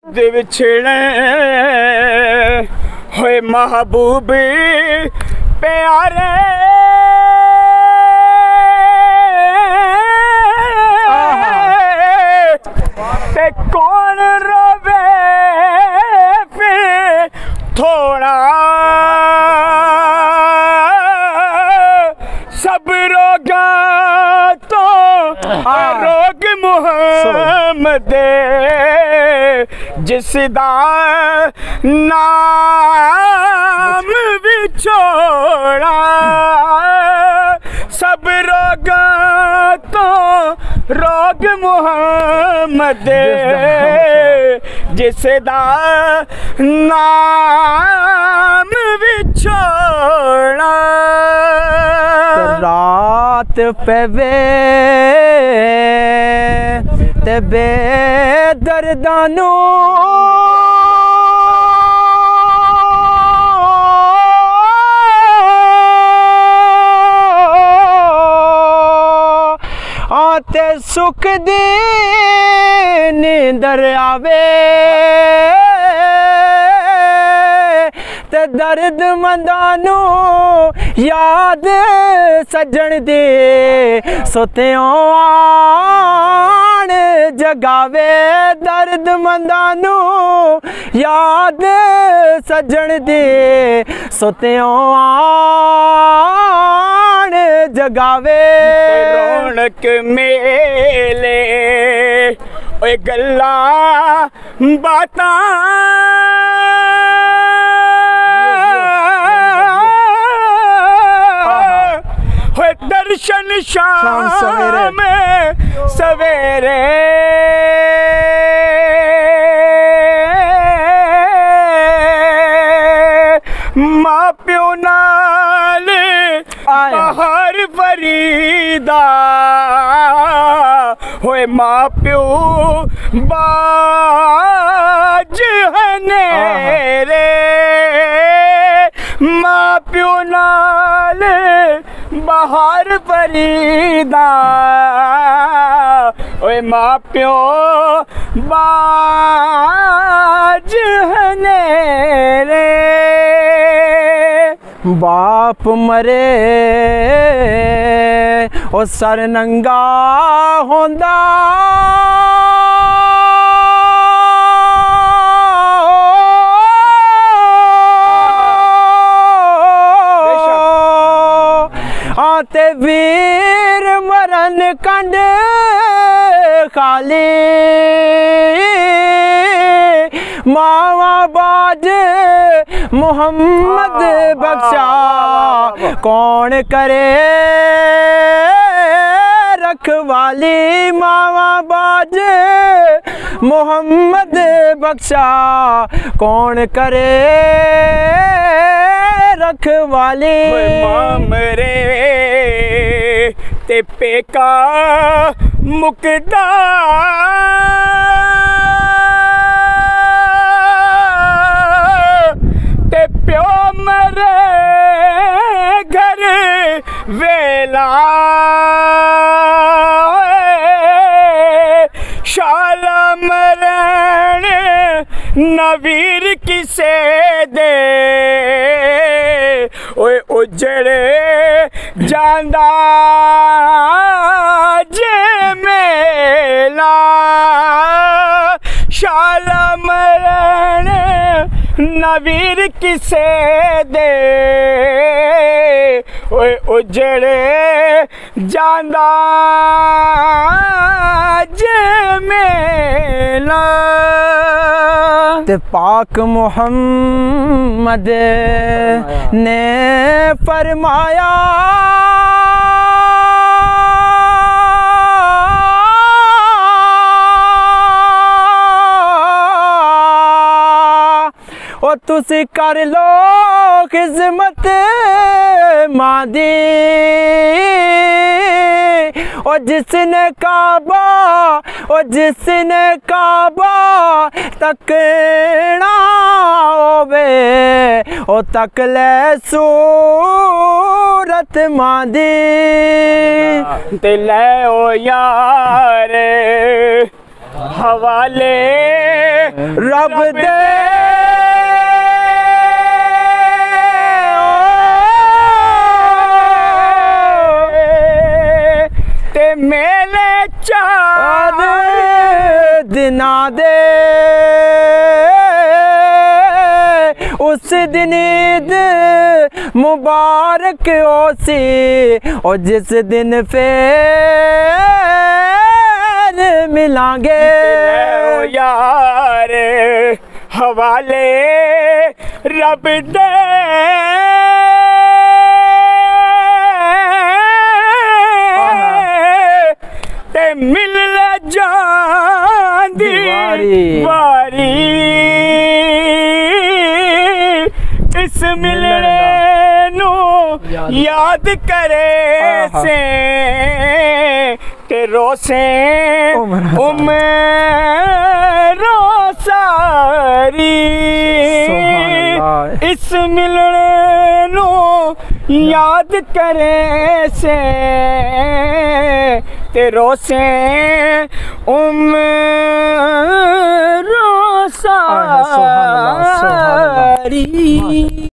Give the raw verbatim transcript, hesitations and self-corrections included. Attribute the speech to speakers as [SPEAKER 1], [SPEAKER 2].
[SPEAKER 1] दे विछड़े होए महबूब प्यारे ते कौन रोवे फिर थोड़ा सब रोगा तो रोग मुहम्मद जिसदा नाम विछोड़ा सब रोगा तो रोग मुहम्मद जिसदा नाम विछोड़ा
[SPEAKER 2] रात पे वे ते बेदर्दानो आते सुख दी नींदर आवे ते दर्द मंदानू याद सजन दे सोत्यों आण जगावे दर्द मंदानू याद सजन दे सोत्यों आण जगावे
[SPEAKER 1] रौनक मेले ओए गल्ला बातां होए दर्शन शाम सवेरे मां प्यो नाल बाहर फरीदा होए मां प्यो बाज हनेरे मां प्यो नाल बाहर फरीदा ओए मां प्यो बाज हनेरे
[SPEAKER 2] बाप मरे ओ सर नंगा होंदा आते वीर मरन कंड खाली मावा बाज मोहम्मद बख्शा कौन करे रखवाली मावा बाज मोहम्मद बख्शा कौन करे रखवाली
[SPEAKER 1] मामरे ते पेका मुकदा ते प्यो मरे घर वेला शाला मरण नवीर किसे दे ओए उजड़े जांदा जे मेला शाला मरण नवीर किसे दे ओए उजड़े जांदा जे मेला
[SPEAKER 2] ते पाक मोहम्मद ने फरमाया ओ तुसी कर लो खिदमत मां दी ओ जिसने काबा ओ जिसने काबा तकना होवे ओ तक ले सूरत मां दी
[SPEAKER 1] ते ले ओ यार हवाले
[SPEAKER 2] रब दे
[SPEAKER 1] ते मेले चार
[SPEAKER 2] दिना दे उस दिन ईद मुबारक होसी और जिस दिन फिर मिलांगे
[SPEAKER 1] ओ यार हवाले रब दे ते मिल जांदी वारी इस मिलने नू याद करे से ते रोसे उमरो सारी इस मिलने नू याद करे से ते रोसे उमरो सारी।